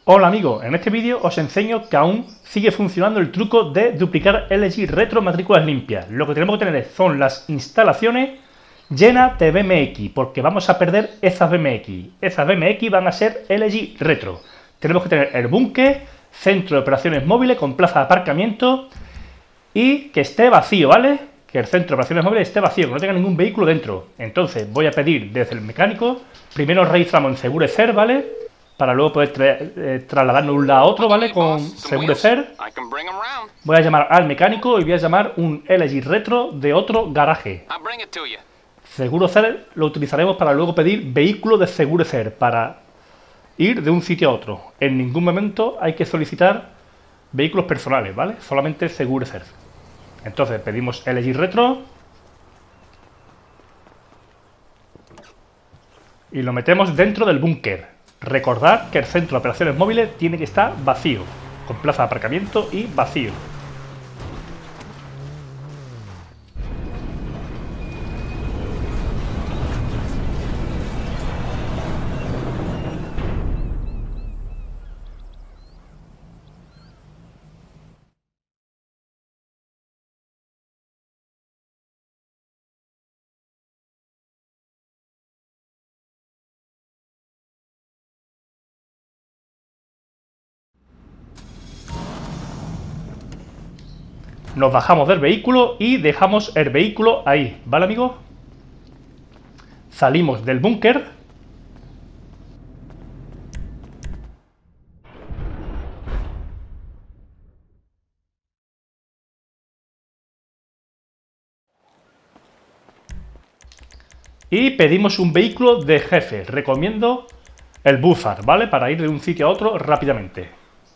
Hola amigos, en este vídeo os enseño que aún sigue funcionando el truco de duplicar LG Retro matrículas limpias. Lo que tenemos que tener son las instalaciones llenas de BMX, porque vamos a perder esas BMX. Esas BMX van a ser LG Retro. Tenemos que tener el búnker, centro de operaciones móviles con plaza de aparcamiento y que esté vacío, ¿vale? Que el centro de operaciones móviles esté vacío, que no tenga ningún vehículo dentro. Entonces voy a pedir desde el mecánico, primero registramos en Segurecer, ¿vale? Para luego poder trasladarnos de un lado a otro, ¿vale? Con Segurecer. Voy a llamar al mecánico y voy a llamar un LG Retro de otro garaje. Segurecer lo utilizaremos para luego pedir vehículos de Segurecer para ir de un sitio a otro. En ningún momento hay que solicitar vehículos personales, ¿vale? Solamente Segurecer. Entonces pedimos LG Retro y lo metemos dentro del búnker. Recordad que el centro de operaciones móviles tiene que estar vacío, con plaza de aparcamiento y vacío. Nos bajamos del vehículo y dejamos el vehículo ahí, ¿vale amigos? Salimos del búnker. Y pedimos un vehículo de jefe. Recomiendo el Buzzard, ¿vale? Para ir de un sitio a otro rápidamente.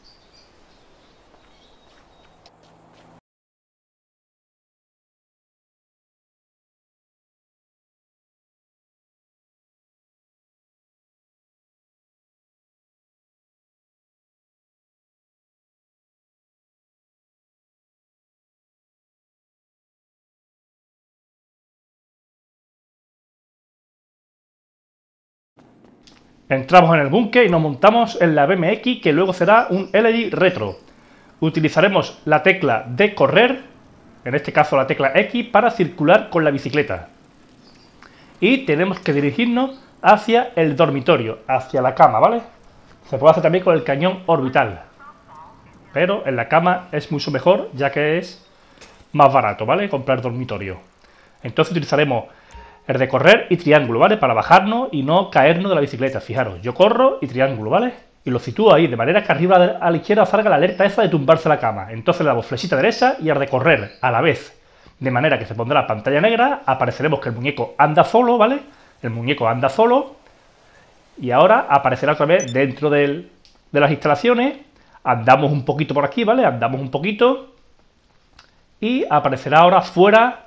Entramos en el búnker y nos montamos en la BMX, que luego será un LG Retro. Utilizaremos la tecla de correr, en este caso la tecla X, para circular con la bicicleta. Y tenemos que dirigirnos hacia el dormitorio, hacia la cama, ¿vale? Se puede hacer también con el cañón orbital, pero en la cama es mucho mejor, ya que es más barato, ¿vale? Comprar dormitorio. Entonces utilizaremos el de correr y triángulo, ¿vale? Para bajarnos y no caernos de la bicicleta. Fijaros, yo corro y triángulo, ¿vale? Y lo sitúo ahí, de manera que arriba a la izquierda salga la alerta esa de tumbarse la cama. Entonces le damos flechita derecha y al de correr a la vez, de manera que se pondrá la pantalla negra, apareceremos que el muñeco anda solo, ¿vale? El muñeco anda solo y ahora aparecerá otra vez dentro de las instalaciones. Andamos un poquito por aquí, ¿vale? Andamos un poquito y aparecerá ahora fuera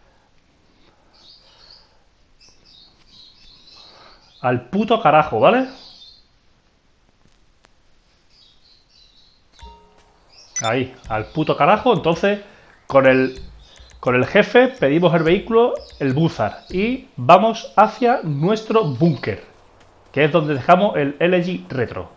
al puto carajo, ¿vale? Ahí, al puto carajo. Entonces, con el jefe pedimos el vehículo, el Buzzard, y vamos hacia nuestro búnker, que es donde dejamos el LG Retro.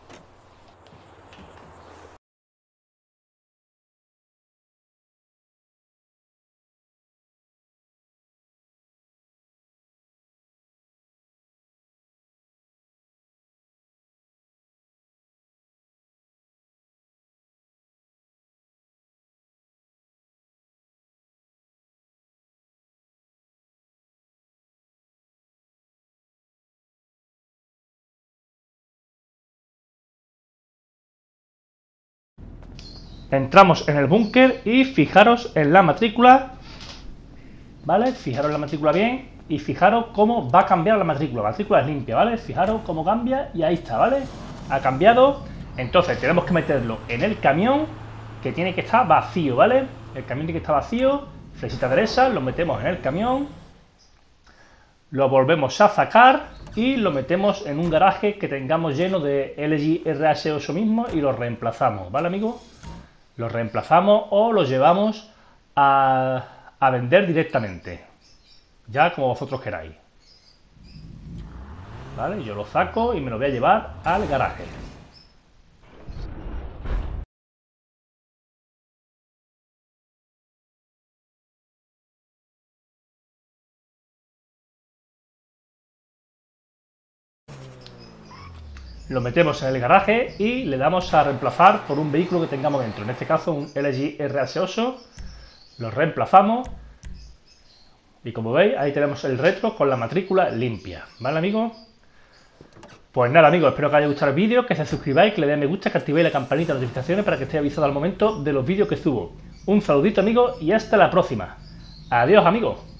Entramos en el búnker y fijaros en la matrícula, ¿vale? Fijaros en la matrícula bien y fijaros cómo va a cambiar la matrícula. La matrícula es limpia, ¿vale? Fijaros cómo cambia y ahí está, ¿vale? Ha cambiado. Entonces tenemos que meterlo en el camión, que tiene que estar vacío, ¿vale? El camión tiene que estar vacío, flechita derecha, lo metemos en el camión, lo volvemos a sacar y lo metemos en un garaje que tengamos lleno de LG RH8 mismo y lo reemplazamos, ¿vale, amigos? Lo reemplazamos o lo llevamos a vender directamente, ya como vosotros queráis. ¿Vale? Yo lo saco y me lo voy a llevar al garaje. lo metemos en el garaje y le damos a reemplazar por un vehículo que tengamos dentro. En este caso un LG RH8. Lo reemplazamos. Y como veis, ahí tenemos el retro con la matrícula limpia. ¿Vale, amigos? Pues nada, amigos, espero que os haya gustado el vídeo, que se suscribáis, que le deis me gusta, que activéis la campanita de notificaciones para que estéis avisados al momento de los vídeos que subo. Un saludito, amigos, y hasta la próxima. Adiós, amigos.